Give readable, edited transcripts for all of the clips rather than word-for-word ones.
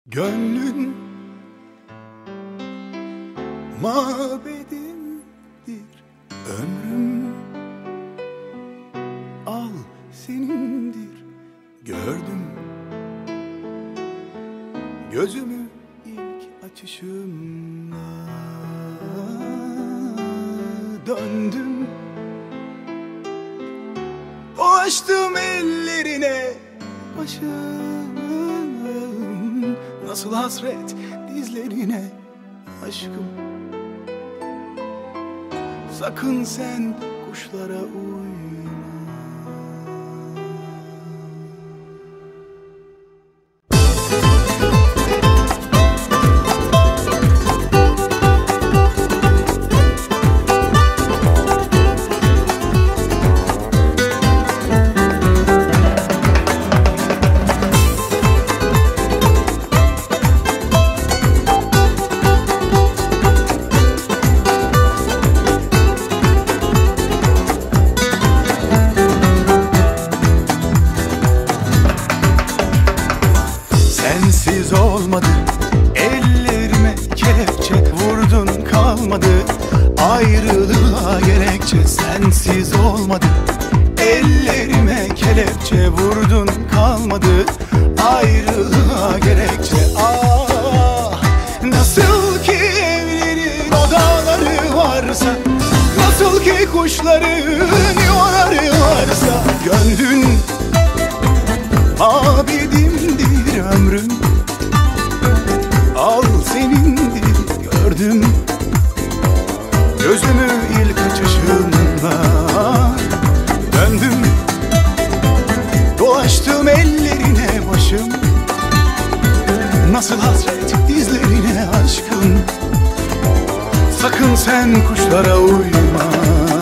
Gönlün mabedimdir, ömrüm al senindir. Gördüm gözümü ilk açışımla, döndüm dolaştım ellerine, başım nasıl hasret dizlerine. Aşkım, sakın sen kuşlara uyma. Sensiz olmadı, ellerime kelepçe vurdun kalmadı, ayrılığa gerekçe. Sensiz olmadı, ellerime kelepçe vurdun kalmadı, ayrılığa gerekçe. Ah, nasıl ki evlerin odaları varsa, nasıl ki kuşların yuvaları varsa, gönlün abidimdir, ömrüm al senindir. Gördüm gözümü ilk açışımla, döndüm dolaştım ellerine, başım nasıl hasret dizlerine. Aşkım, sakın sen kuşlara uyma.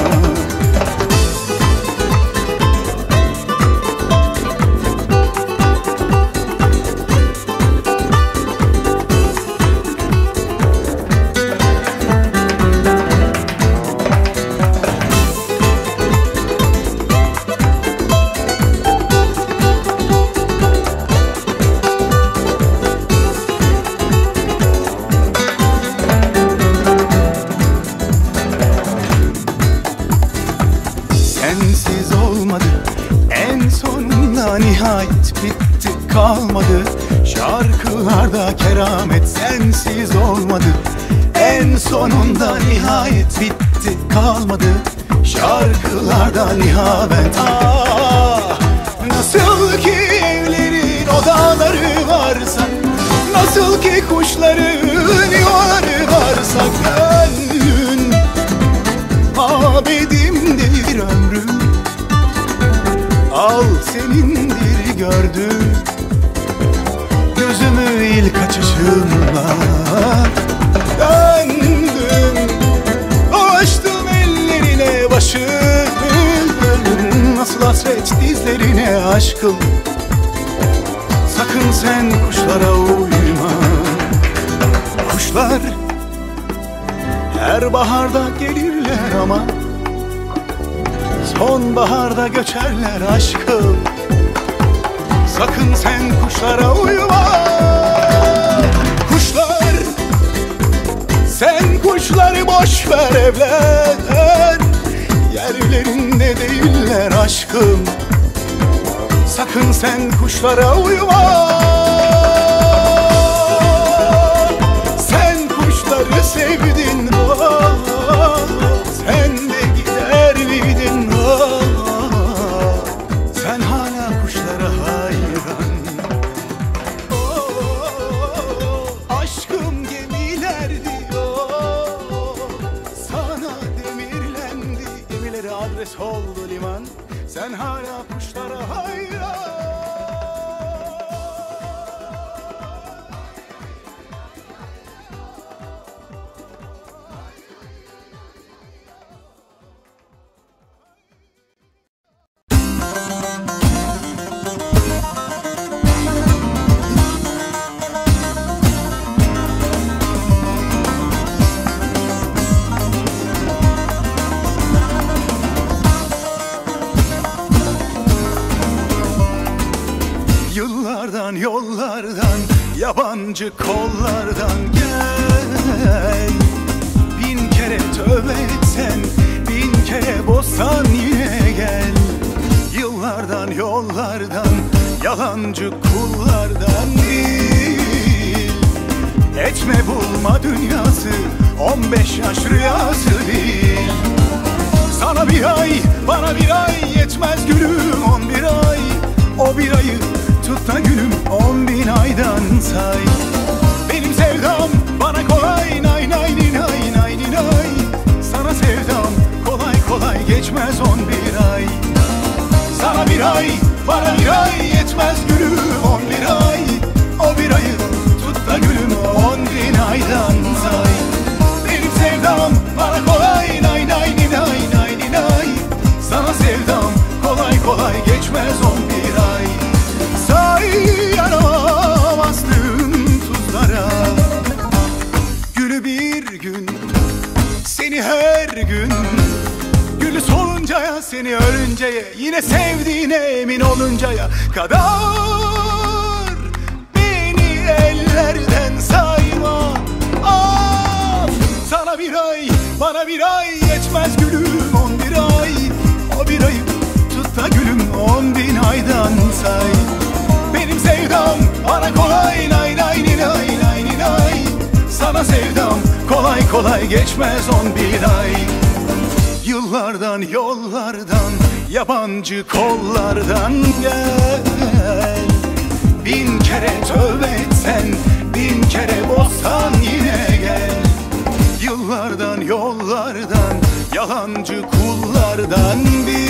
Sensiz olmadı, en sonunda nihayet bitti kalmadı, şarkılarda keramet. Sensiz olmadı, en sonunda nihayet bitti kalmadı, şarkılarda nihavet. Ah, nasıl ki evlerin odaları varsa, nasıl ki kuşların yuvaları varsa, gönlün abidimdir, ömrüm al senindir. Gördüm gözümü ilk açışımla, döndüm dolaştım ellerine, başım nasıl hasret dizlerine. Aşkım, sakın sen kuşlara uyma. Kuşlar her baharda gelirler ama sonbaharda göçerler. Aşkım, sakın sen kuşlara uyma. Kuşlar, sen kuşları boş ver, evler yerlerinde değiller. Aşkım, sakın sen kuşlara uyma. Sen kuşları sevdin, oh, sen de gider miydin? Oh, sen hala kuşlara hayran. Oh, aşkım gemilerdi, oh, sana demirlendi. Gemilere adres oldu liman, sen hala kuşlara hayran. yabancı kollardan gel. Bin kere tövbe etsen, bin kere bozsan yine gel. Yıllardan yollardan, yalancı kullardan değil. Etme bulma dünyası 15 yaş rüyası değil. Sana bir ay, bana bir ay yetmez gülüm 11 ay. O bir ayı tut da gülüm 10.000 aydan say. Benim sevdam bana kolay, nay nay ninay nay ninay. Sana sevdam kolay kolay geçmez 11 ay. Sana bir ay, bana bir ay yetmez gülüm 11 ay. O bir ayı tut da gülüm 10.000 aydan say. Benim sevdam bana kolay, nay nay ninay nay ninay. Sana sevdam kolay kolay geçmez 11 ay. Say yaramazdım tuzlara. Gülü bir gün, seni her gün. Gülü soluncaya, seni ölünceye, yine sevdiğine emin oluncaya kadar beni ellerden sayma. Of! Sana bir ay, bana bir ay yetmez gülüm 11 ay. O bir ayı tut da gülüm 10.000 aydan say. Benim sevdam bana kolay, nay nay ninay nay ninay. Sana sevdam kolay kolay geçmez 11 ay. Yıllardan yollardan, yabancı kollardan gel. Bin kere tövbe etsen, bin kere bozsan yine gel. Yıllardan yollardan, yalancı kullardan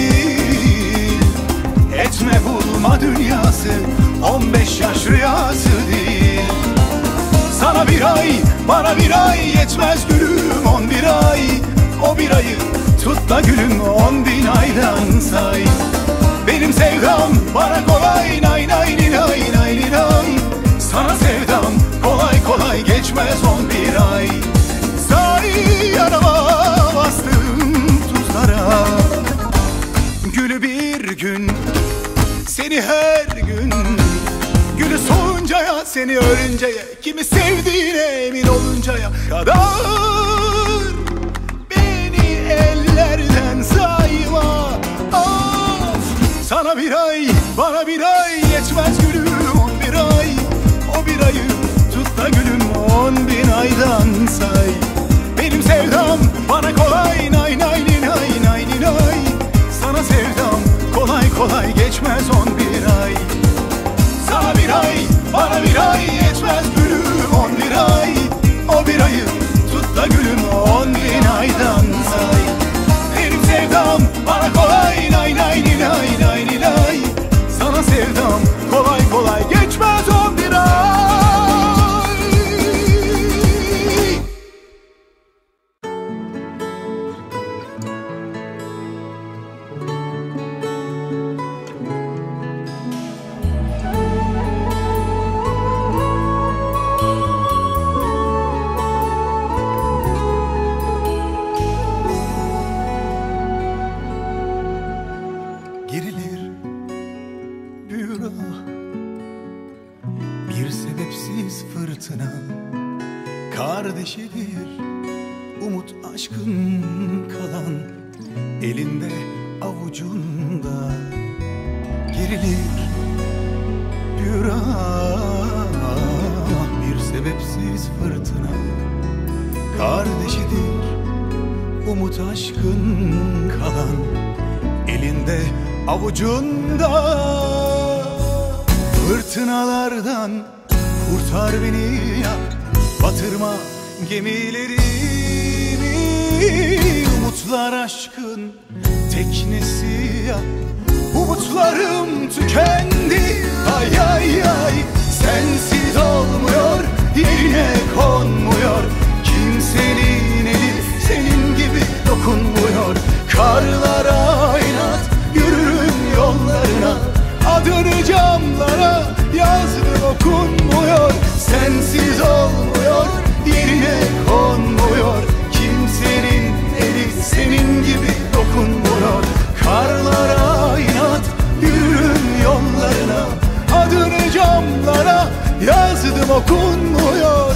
bil. Etme bulma dünyası 15 yaş rüyası değil. Sana bir ay, bana bir ay yetmez gülüm 11 ay. O bir ayı tut da gülüm 10.000 aydan say. Benim sevdam bana kolay, nay nay ninay nay ninay. Sana sevdam kolay kolay geçmez 11 ay. Say yanıma bastım tuzlara. Gülü bir gün, seni her gün. Gülü soluncaya, seni ölünceye, kimi sevdiğine emin oluncaya kadar beni ellerden sayma. Of! Sana bir ay, bana bir ay yetmez gülüm 11 ay. O bir ayı tut da gülüm 10.000 aydan say. Benim sevdam bana kolay, nay nay ninay nay ninay. Sana sevdam kolay kolay geçmez 11 ay. Sana bir ay, bana bir ay yetmez gülüm 11 ay. O bir ayı tut da gülüm 10.000 aydan say. Benim sevdam bana kolay, nay nay ninay nay ninay. Sana sevdam kolay kolay geçmez 11 ay. Gerilir büyür ah, bir sebepsiz fırtına. Kardeşidir umut aşkın kalan, elinde avucunda. Gerilir büyür ah, bir sebepsiz fırtına. Kardeşidir umut aşkın kalan, elinde avucunda. Fırtınalardan kurtar beni ya, batırma gemilerimi. Umutlar aşkın teknesi ya, umutlarım tükendi. Ay ay ay, sensiz olmuyor, yerine konmuyor. Kimsenin eli senin gibi dokunmuyor. Karlara inat, yürürüm yollarına. Adını camlara yazdım okunmuyor. Sensiz olmuyor, yerine konmuyor. Kimsenin eli senin gibi dokunmuyor. Karlara inat, yürürüm yollarına. Adını camlara yazdım okunmuyor. dokunmuyor.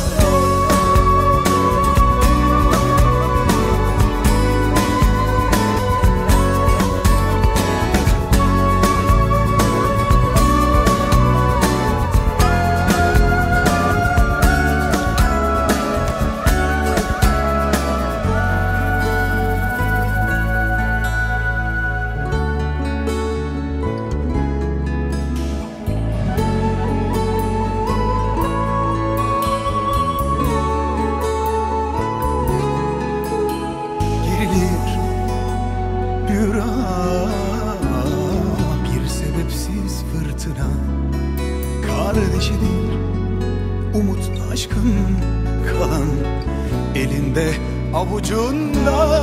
Bir sebepsiz fırtına kardeşidir umut aşkın kalan elinde avucunda.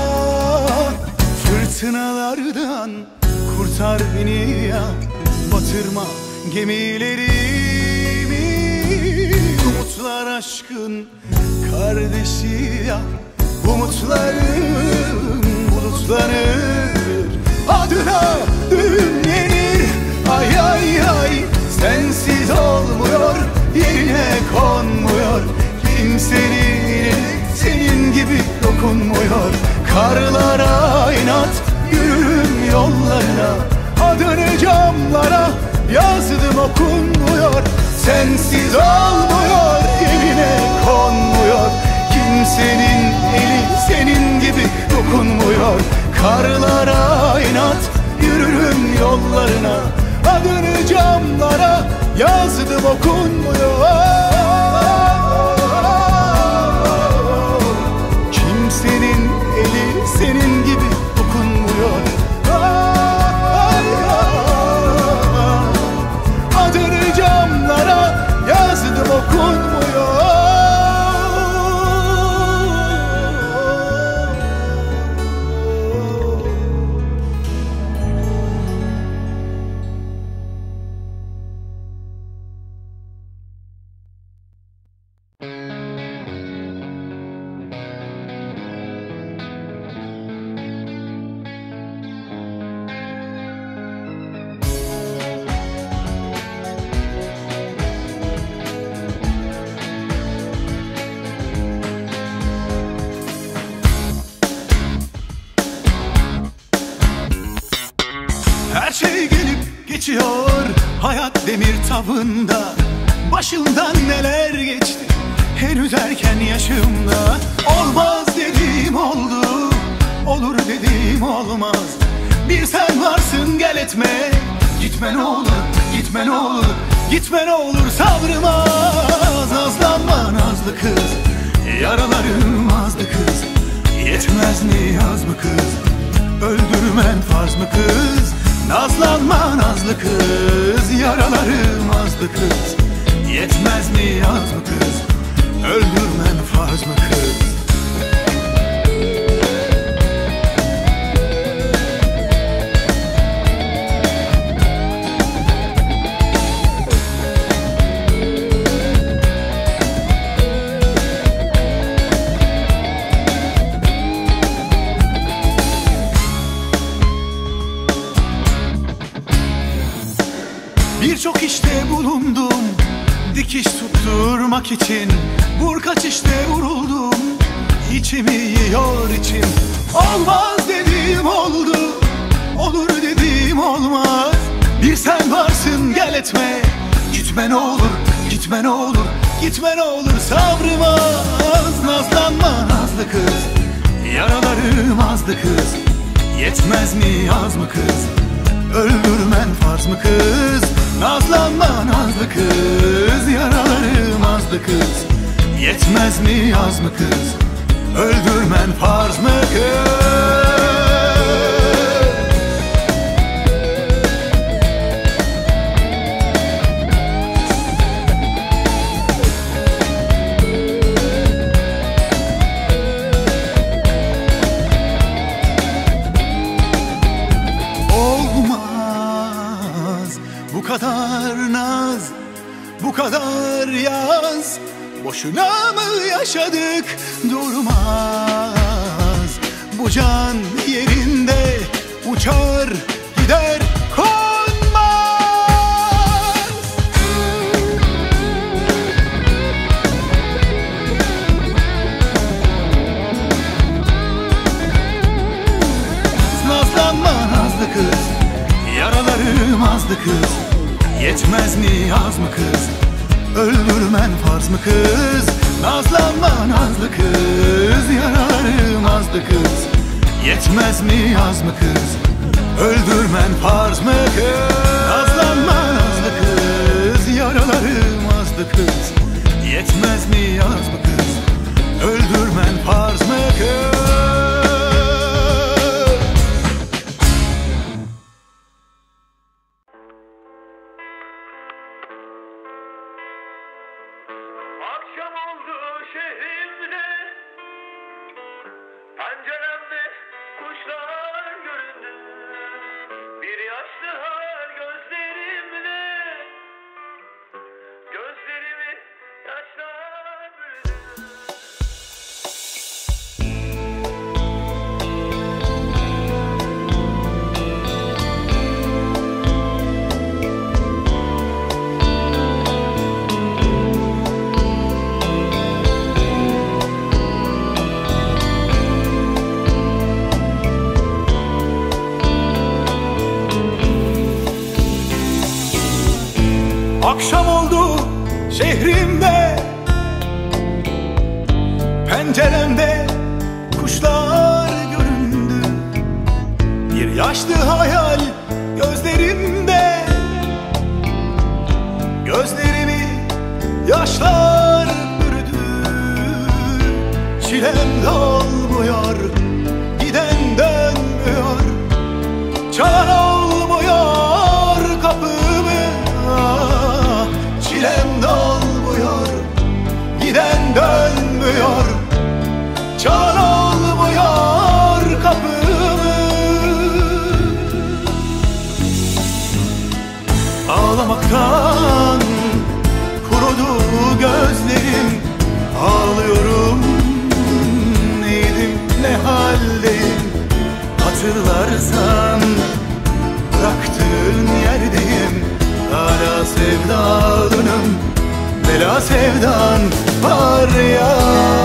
Fırtınalardan kurtar beni ya, batırma gemilerimi. Umutlar aşkın kardeşi ya, umutlarım bulutlanır, adına düğün yenir. Ay ay ay, sensiz olmuyor, yerine konmuyor. Kimsenin senin gibi dokunmuyor. Karlara inat yürürüm yollarına, adını camlara yazdım okunmuyor. Sensiz olmuyor, yerine konmuyor. Kimsenin eli senin gibi dokunmuyor. Karlara inat yürürüm yollarına, adını camlara yazdım okunmuyor. Kimsenin eli senin gibi dokunmuyor. Adını camlara yazdım okunmuyor. Her şey gelip geçiyor, hayat demir tavında. Başımdan neler geçti henüz erken yaşımda. Olmaz dediğim oldu, olur dediğim olmaz. Bir sen varsın gel etme, gitme ne olur, gitme ne olur, gitme ne olur. Sabrım az, nazlanma nazlı kız. Yaralarım azdı kız, yetmez mi yaz mı kız? Öldürmen farz mı kız? Nazlanma nazlı kız, yaralarım azdı kız. Yetmez mi yaz mı kız? Öldürmen farz mı kız? Birçok işte bulundum, dikiş tutturmak için. Vur kaç işte vuruldum, içimi yiyor içim. Olmaz dediğim oldu, olur dediğim olmaz. Bir sen varsın gel etme, gitme ne olur, gitme ne olur, gitme ne olur. Sabrım az, nazlanma nazlı kız. Yaralarım azdı kız, yetmez mi yaz mı kız? Öldürmen farz mı kız? Nazlanma nazlı kız, yaralarım azdı kız. Yetmez mi yaz mı kız? Öldürmen farz mı kız? Bu kadar naz, bu kadar yaz, boşuna mı yaşadık? Durmaz bu can yerinde, uçar gider konmaz. nazlı kız? Yetmez mi az mı kız? Öldürmen farz mı kız? Nazlanma nazlı kız, yararım azdı kız. Yetmez mi az mı kız? Öldürmen farz mı kız? Nazlanma nazlı kız, yaralarım azdı kız. Yetmez mi az mı kız? Öldürmen farz mı kız? Akşam oldu şehrimde, penceremde kuşlar göründü. Bir yaşlı hal gözlerimle, gözlerimi yaşlar bürüdü. Akşam oldu şehrimde, penceremde kuşlar göründü. Bir yaşlı hayal gözlerimde, gözlerimi yaşlar bürüdü. Çilem dolmuyor, giden dönmüyor, çalan olmuyor kapımı. Çilem dolmuyor, giden dönmüyor, çalan olmuyor kapımı. Ağlamaktan kurudu gözlerim, ağlıyorum, neydim ne haldeyim. Hatırlarsan bıraktığın yerdeyim, hala sevdalınım, bela sevdan var ya.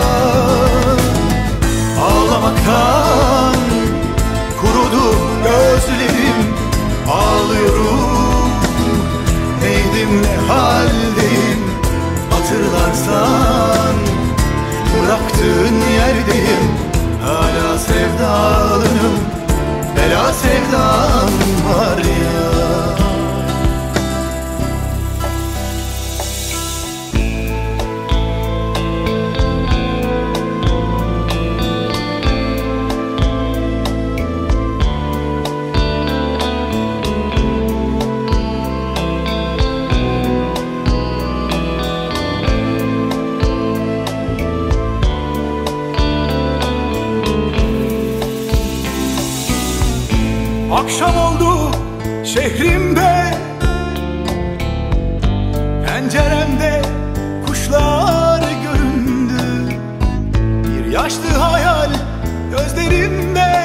Ağlamaktan kurudu gözlerim, ağlıyorum, neydim ne haldeyim. Hatırlarsan bıraktığın yerdeyim, hala sevdalınım, bela sevdan var ya. Akşam oldu şehrimde, penceremde kuşlar göründü. Bir yaşlı hayal gözlerimde,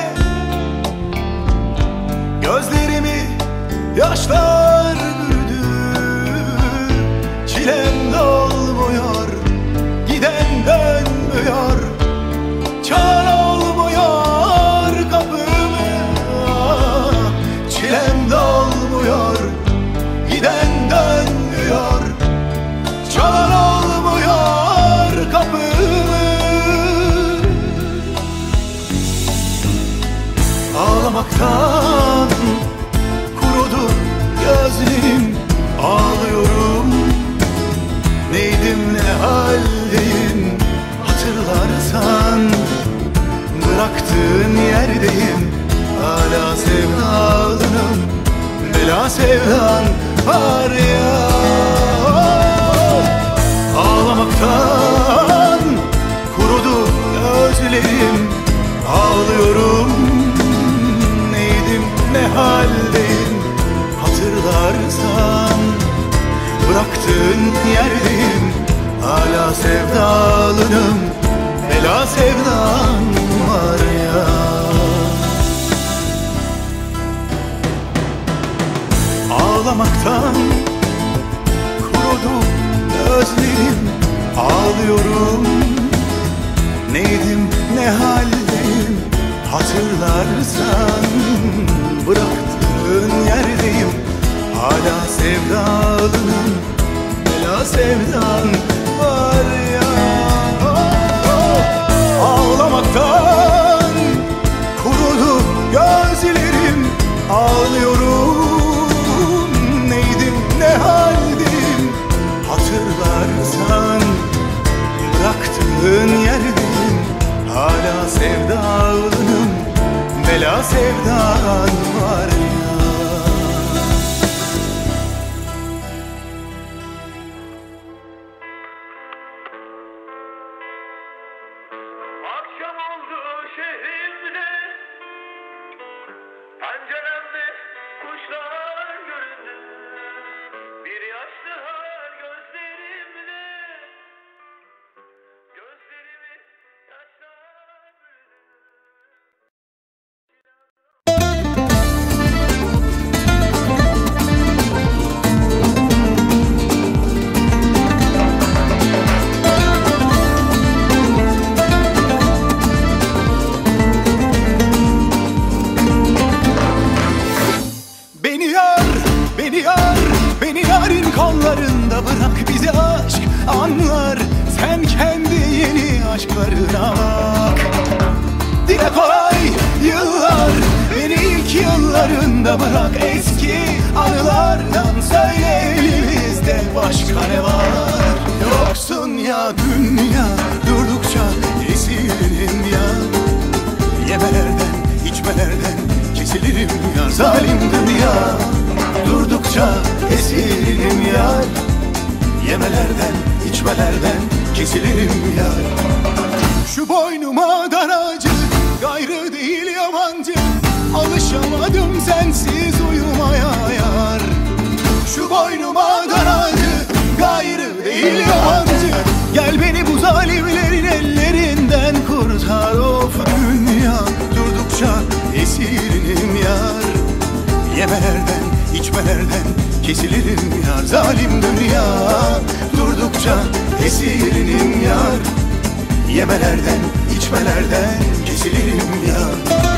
gözlerimi yaşlar bürüdü. Çilem dolmuyor, giden dönmüyor, çare olmuyor kapımı. Çilem dolmuyor, giden dönmüyor, çalan olmuyor kapımı. Ağlamaktan kurudu gözlerim, ağlıyorum, neydim ne haldeyim. Hatırlarsan bıraktığın yerdeyim, hala sevdalınım, bela sevdan var ya. Ağlamaktan kurudu gözlerim, ağlıyorum, neydim ne haldeyim. Hatırlarsan bıraktığın yerdeyim, hala sevdalınım, bela sevdan var ya. Ağlamaktan kurudu gözlerim, ağlıyorum, neydim ne haldeyim. Hatırlarsan bıraktığın yerdeyim, Hala sevdalının bela sevdan var ya. Ağlamaktan kurudu gözlerim, ağlıyorum. Neydim ne haldim hatırlarsan, bıraktığın yerdeyim. Hala sevdalının bela sevdan var ya. Akşam oldu şehrimde, penceremde kuşlar göründü. Bir yaşlı hal gözlerimde, gözlerimi yaşlar bürüdü. Beni yar, beni yar, beni yarın kollarında bırak, bize aşk anlar. Sen kendi yeni aşklarına bak. Dile kolay yıllar, beni ilk yıllarında bırak. Eski anılardan söyle, elimizde başka ne var? Yoksun ya dünya, durdukça esiririm ya. Yemelerden, içmelerden kesilirim ya. Zalim dünya, durdukça esiririm ya. Yemelerden, içmelerden kesilirim ya. Şu boynuma daracı, gayrı değil yabancı. Alışamadım sensiz uyumaya yar. Şu boynuma daracı, gayrı değil yabancı. Gel beni bu zalimlerin ellerinden kurtar. Of dünya, durdukça esirinim yar. Yemelerden, içmelerden kesilirim yar. Zalim dünya, durdukça esirinim yar. Yemelerden, içmelerden kesilirim yar.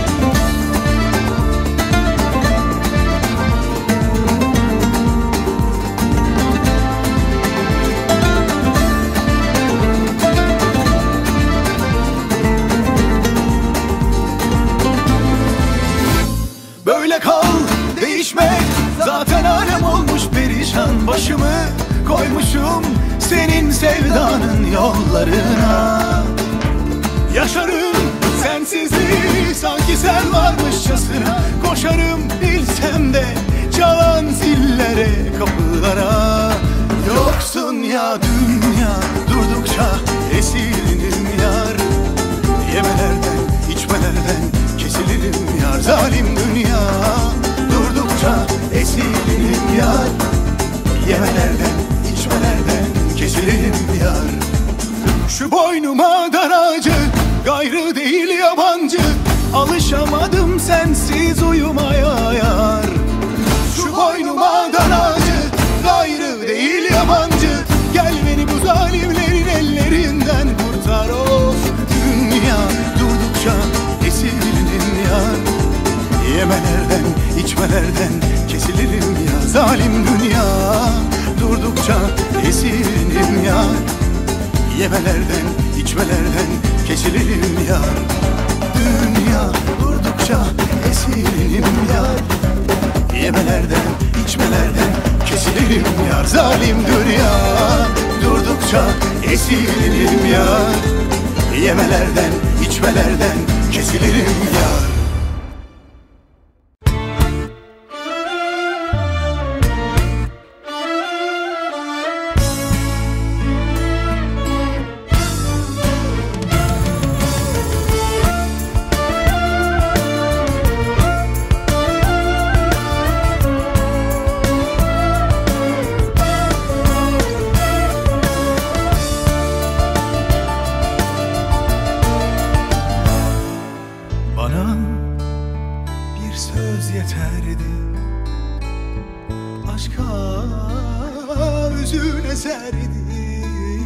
Böyle kal, değişme, zaten alem olmuş perişan. Başımı koymuşum senin sevdanın yollarına. Yaşarım sensizliği sanki sen varmışçasına. Koşarım bilsem de çalan zillere, kapılara. Yoksun ya dünya, durdukça esirinim yar. Yemelerden, içmelerden kesilirim yar. Zalim dünya, durdukça esirinim yar. Yemelerden, içmelerden kesilirim yar. Şu boynuma daracı, gayrı değil yabancı. Alışamadım sensiz uyumaya yar. Şu boynuma daracı, gayrı değil yabancı. Gel beni bu zalimlerin ellerinden kurtar. Of dünya, durdukça esiririm yar. Yemelerden, içmelerden kesilirim ya. Zalim dünya, durdukça esiririm yar. Yemelerden, içmelerden kesilirim yar. Dünya, durdukça esiririm yar. Yemelerden, içmelerden kesilirim yar. Zalim dünya, durdukça esiririm yar. Yemelerden, içmelerden kesilirim yar. Bana bir söz yeterdi, aşka hüzün eserdi.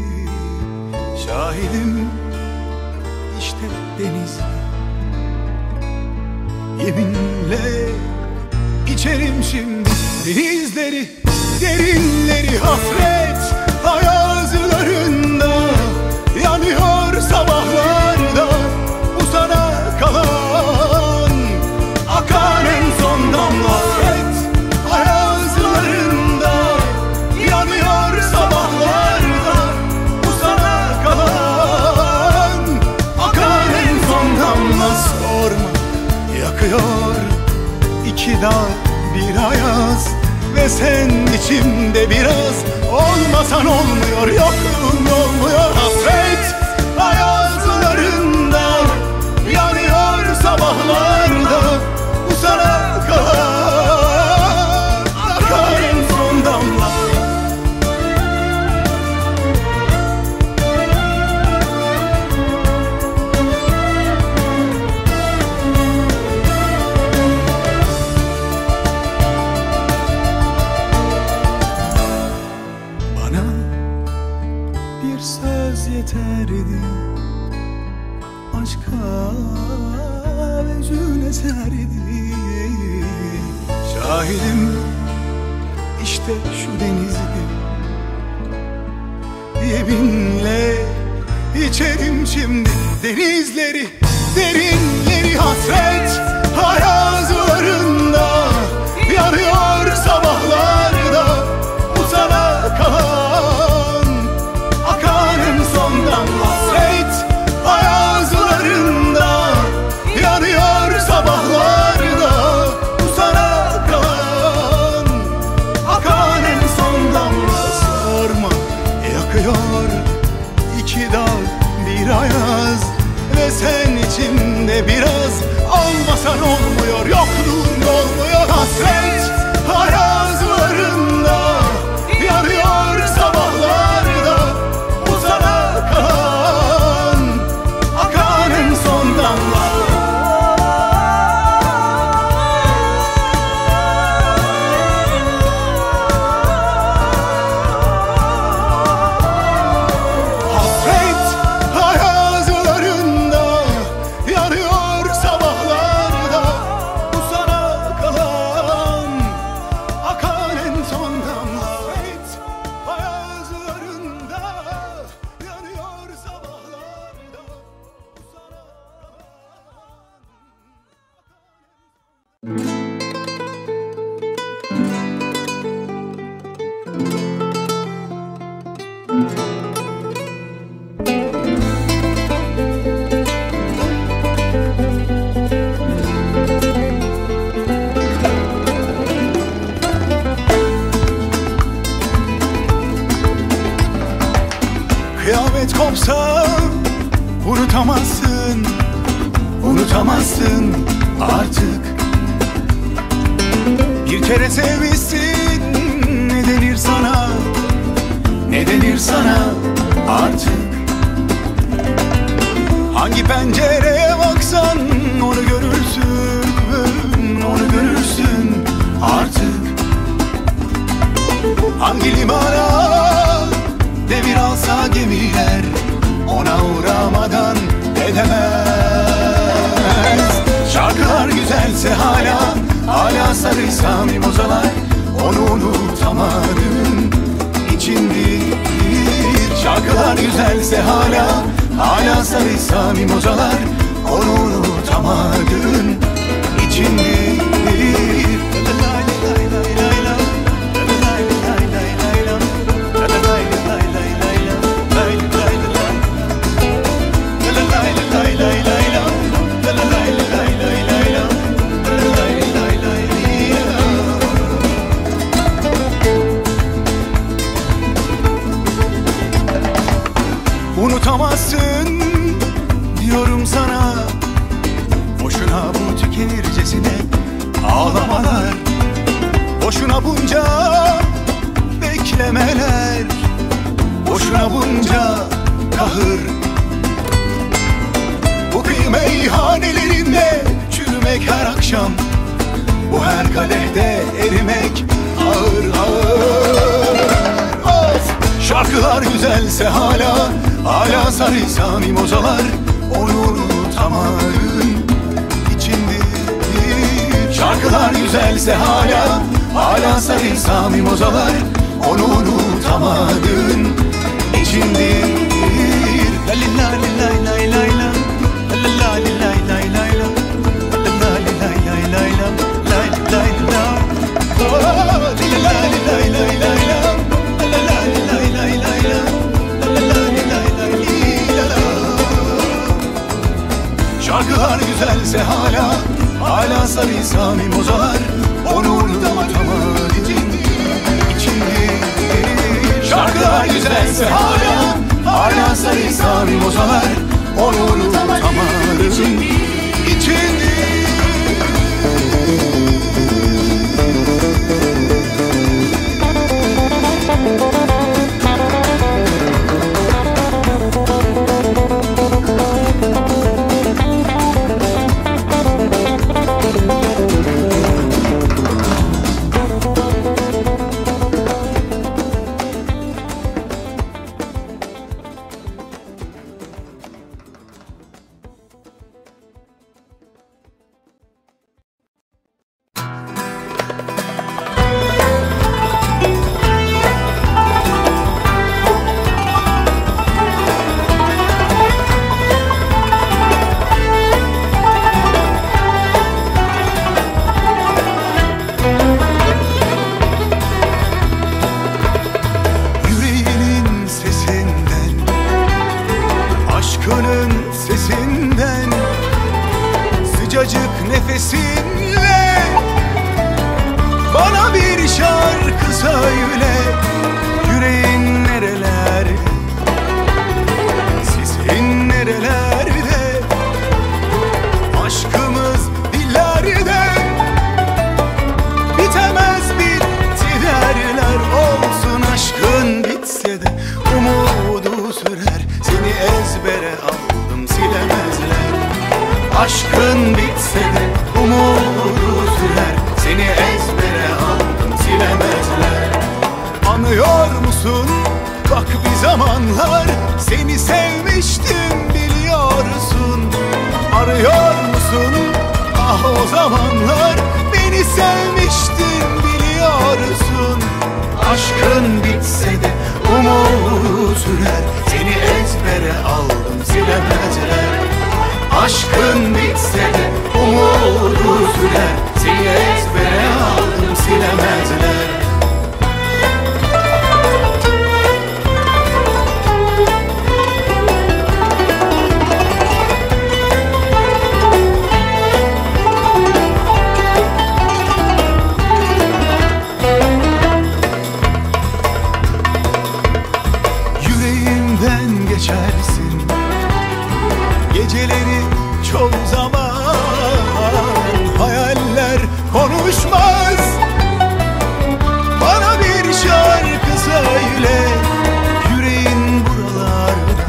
Şahidim işte deniz, yeminle içerim şimdi. Denizleri, derinleri hasret ayazlarında yanıyor sabahlarda bu sana kalan akan en son damla. Hasret ayazlarında yanıyor sabahlarda bu sana kalan akan en son damla. Sorma yakıyor iki dağ bir ayaz ve sen içimde biraz. Olmasan olmuyor, yokluğun olmuyor. Hasret ayazlarında yanıyor sabahlarda bu sana kalan akar en son damla. Yeterdi aşka vecün eserdi. Şahidim işte şu denizdi, yeminle içerim şimdi. Denizleri, derinleri hasret ayazlarında yanıyor sabahlarda bu sana kalan akan en son damla. Hasret ayazlarında yanıyor sabahlarda bu sana kalan akan en son damla. Sorma yakıyor iki dağ bir ayaz ve sen içimde biraz. Olmasan olmuyor, yokluğun olmuyor. Hasret ayazlarında yanıyor sabahlarda bu sana kalan akan en son damla. Kıyamet kopsa unutamazsın, unutamazsın artık. Bir kere sevmişsin, ne denir sana, ne denir sana artık. Hangi pencereye baksan onu görürsün, onu görürsün artık. Hangi limana demir alsa gemiler ona uğramadan edemez. Şarkılar güzelse hala sarıysa mimozalar onu unutamadın içindir. Şarkılar güzelse hala sarıysa mimozalar onu unutamadın içindir. Unutamazsın diyorum sana, boşuna bu tükenircesine ağlamalar, boşuna bunca beklemeler, boşuna bunca kahır. Bu kıyı meyhanelerinde çürümek her akşam, bu her kadehte erimek ağır ağır. Şarkılar güzelse hala sarıysa mimozalar onu unutamadın içindir. Şarkılar güzelse hala sarı Sami Mozalar. Onu unutamadın, içindir. La li la li lay lay lay la, la la li lay lay lay la, la la li lay lay lay la, lay lay la. Oh, li la li lay lay lay la, la la li lay lay lay la, la la li lay lay la la. Şarkılar güzelse hala sarı Sami Mozalar. Onu unutamadı içindir. Şarkılar güzelse hala sarı Sami Mozalar. Onu unutamadı içindir. Sıcacık nefesinle bana bir şarkı söyle. Yüreğin nerelerde, sesin nerelerde, aşkımız dillerde, bitemez bitti derler. Olsun aşkın bitse de umudu sürer. Seni ezbere aldım silemezler. Aşkın bitse de umudu sürer. Seni ezbere aldım silemezler. Anıyor musun? Bak bir zamanlar seni sevmiştim biliyorsun. Arıyor musun? Ah o zamanlar beni sevmiştin biliyorsun. Aşkın bitse de umudu sürer. Seni ezbere aldım silemezler. Aşkın bitse de umudu sürer. Seni ezbere aldım silemezler. Yüreğimden geçersin geceleri çoğu zaman. Hayaller konuşmaz. Bana bir şarkı söyle. Yüreğin buralarda,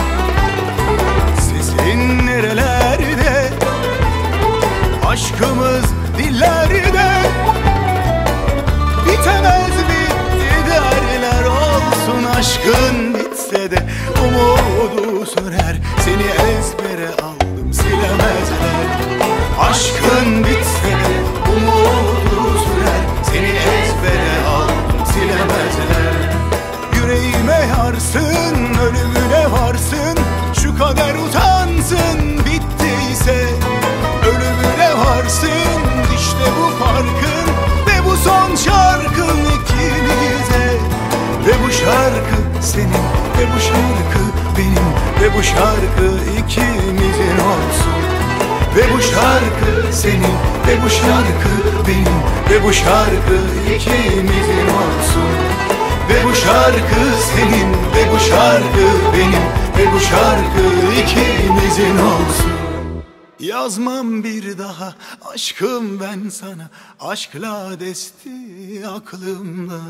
sesin nerelerde, aşkımız dillerde, bitemez bitti derler. Olsun aşkın bitse de umudu sürer. Seni ezbere aldım silemezler. Aşkın bitse de umudu sürer. Seni ezbere aldım silemezler. Yüreğime yarsın, ölümüne varsın. Şu kader utansın bittiyse. Ölümüne varsın, işte bu farkın ve bu son şarkın ikimize. Ve bu şarkı senin ve bu şarkı benim ve bu şarkı ikimizin olsun. Ve bu şarkı senin ve bu şarkı benim ve bu şarkı ikimizin olsun. Ve bu şarkı senin ve bu şarkı benim ve bu şarkı ikimizin olsun. Yazmam bir daha aşkım ben sana, aşkla desti aklımla.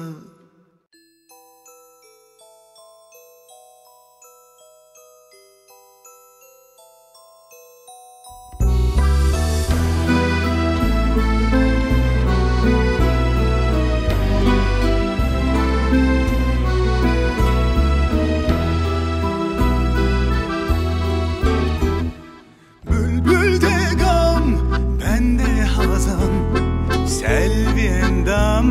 Bülbülde gam, bende hazan, selvi endam.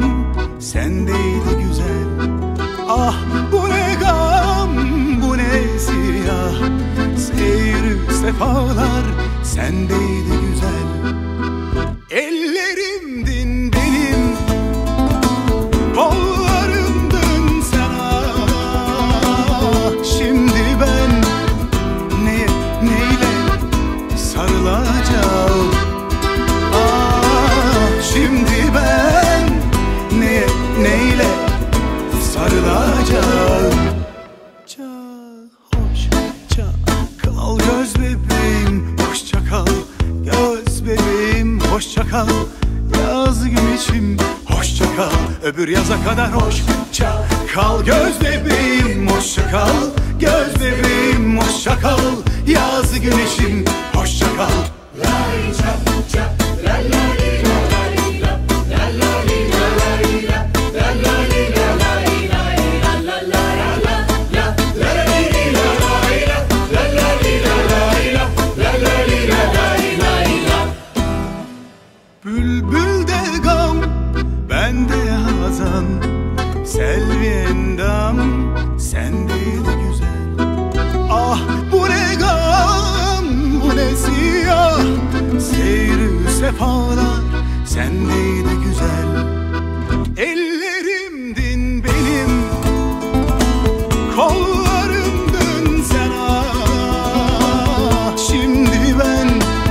sendeydi güzel. Ellerimdin benim, kollarımdın sen. Şimdi ben neyle sarılacağım? Şimdi ben neyle sarılacağım? Hoşça kal göz bebeğim, hoşça kal göz bebeğim, hoşça kal yaz güneşim, hoşça kal öbür yaza kadar. Hoşça kal göz bebeğim, hoşça kal göz bebeğim, hoşça kal yaz güneşim, hoşça kal. Lay çap çap la la li la la li la la la li la la li la la la li la la li la la la la la la la li la la la la la li la la la la li la la la. Bülbülde gam, bende hazan, selvi endam, sendeydi güzel. Ah bu ne gam, bu ne siyah, seyri sefalar, sendeydi güzel. Ellerimdin benim, kollarımdın sen. Şimdi ben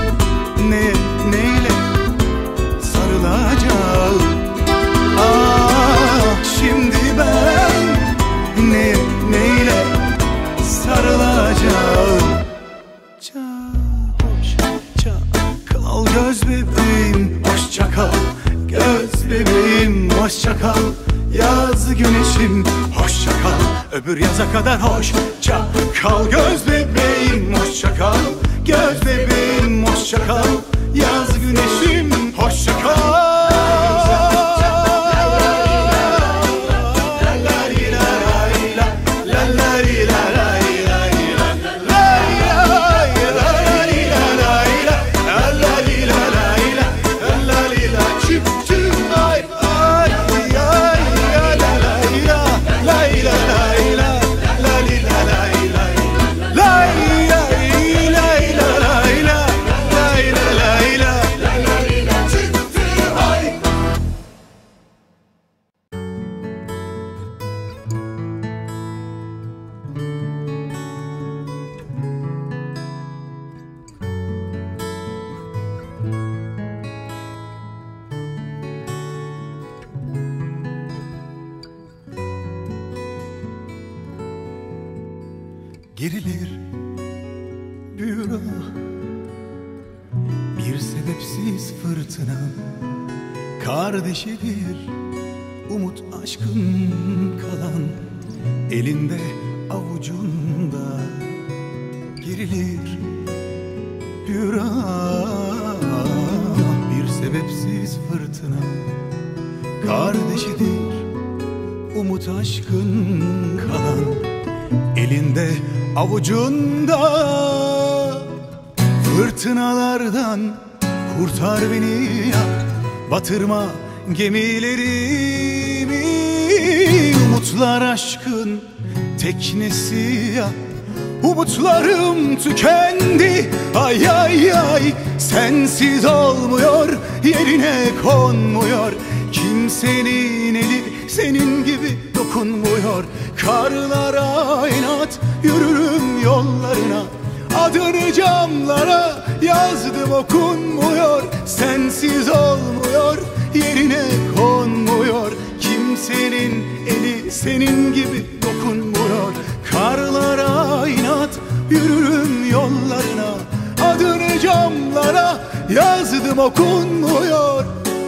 neyle sarılacağım? Şimdi ben neyle sarılacağım? Hoşça kal göz bebeğim, hoşça kal göz bebeğim, hoşça kal yaz güneşim, hoşça kal öbür yaza kadar. Hoşça kal göz bebeğim, hoşça kal göz bebeğim, hoşça kal yaz güneşim, hoşça kal. Gerilir bir ah, bir sebepsiz fırtına, kardeşidir umut aşkın kalan, elinde avucunda. Gerilir bir ah, bir sebepsiz fırtına, kardeşidir umut aşkın kalan, elinde avucunda. Fırtınalardan kurtar beni ya, batırma gemilerimi. Umutlar aşkın teknesi ya, umutlarım tükendi. Ay ay ay, sensiz olmuyor, yerine konmuyor. Kimsenin eli senin gibi dokunmuyor. Karlara inat yürürüm yollarına, adını camlara yazdım okunmuyor. Sensiz olmuyor, yerine konmuyor. Kimsenin eli senin gibi dokunmuyor. Karlara inat yürürüm yollarına, adını camlara yazdım okunmuyor.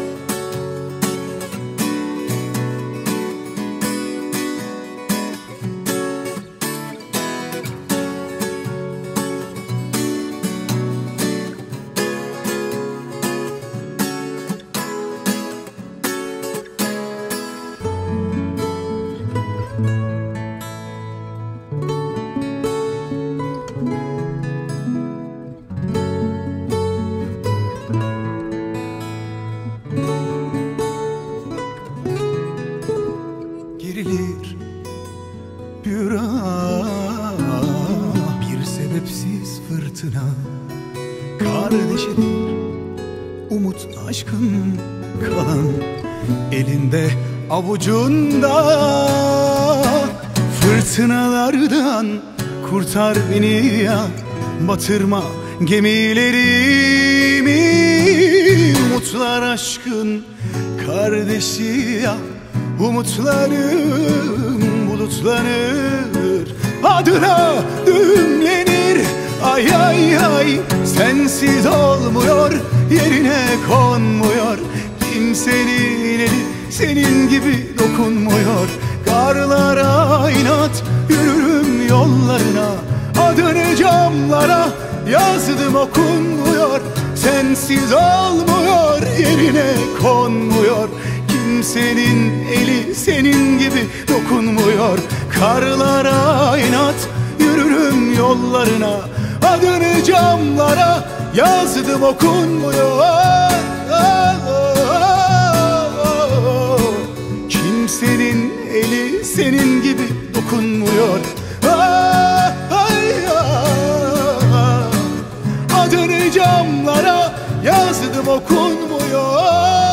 Gerilir bir ah, bir sebepsiz fırtına, kardeşidir. Umut aşkın kalan elinde avucunda. Fırtınalardan kurtar beni ya, batırma gemilerimi. Umutlar aşkın kardeşi ya, umutlarım bulutlanır, adına düğümlenir. Ay ay ay, sensiz olmuyor, yerine konmuyor. Kimsenin eli senin gibi dokunmuyor. Karlara inat yürürüm yollarına, adını camlara yazdım okunmuyor. Sensiz olmuyor, yerine konmuyor. Kimsenin eli senin gibi dokunmuyor. Karlara inat yürürüm yollarına, adını camlara yazdım okunmuyor. Kimsenin eli senin gibi dokunmuyor. Adını camlara yazdım okunmuyor.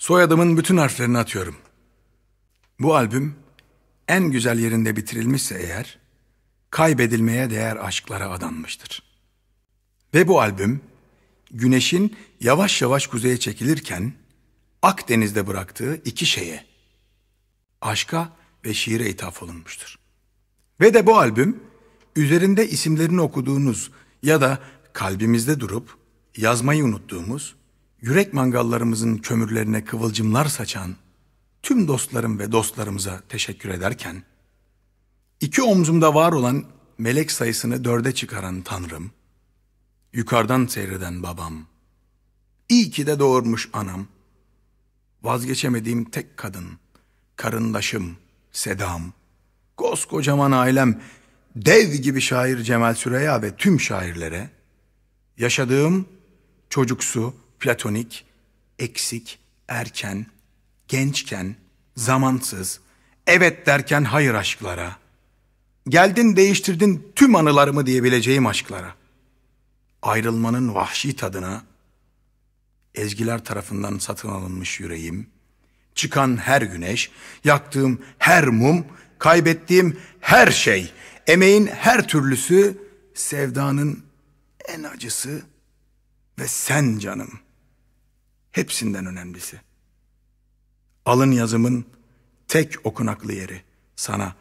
Soyadımın bütün harflerini atıyorum. Bu albüm en güzel yerinde bitirilmişse eğer, kaybedilmeye değer aşklara adanmıştır. Ve bu albüm, güneşin yavaş yavaş kuzeye çekilirken, Akdeniz'de bıraktığı iki şeye, aşka ve şiire ithaf olunmuştur. Ve de bu albüm, üzerinde isimlerini okuduğunuz ya da kalbimizde durup yazmayı unuttuğumuz, yürek mangallarımızın kömürlerine kıvılcımlar saçan tüm dostlarım ve dostlarımıza teşekkür ederken, iki omzumda var olan melek sayısını 4'e çıkaran Tanrım, yukarıdan seyreden babam, iyi ki de doğurmuş anam, vazgeçemediğim tek kadın, karındaşım, Sedam, koskocaman ailem, dev gibi şair Cemal Süreya ve tüm şairlere, yaşadığım çocuksu, platonik, eksik, erken, gençken, zamansız, evet derken hayır aşklara, geldin değiştirdin tüm anılarımı diyebileceğim aşklara, ayrılmanın vahşi tadına, ezgiler tarafından satın alınmış yüreğim, çıkan her güneş, yaktığım her mum, kaybettiğim her şey, emeğin her türlüsü, sevdanın en acısı ve sen canım, hepsinden önemlisi. Alın yazımın tek okunaklı yeri sana,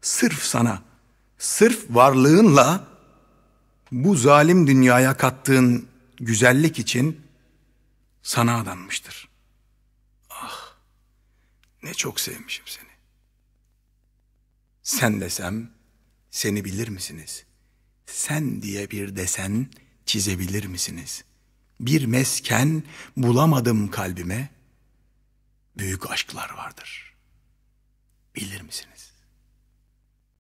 sırf varlığınla bu zalim dünyaya kattığın güzellik için sana adanmıştır. Ah, ne çok sevmişim seni. Sen desem, seni bilir misiniz? Sen diye bir desen çizebilir misiniz? Bir mesken bulamadım kalbime, büyük aşklar vardır. Bilir misiniz?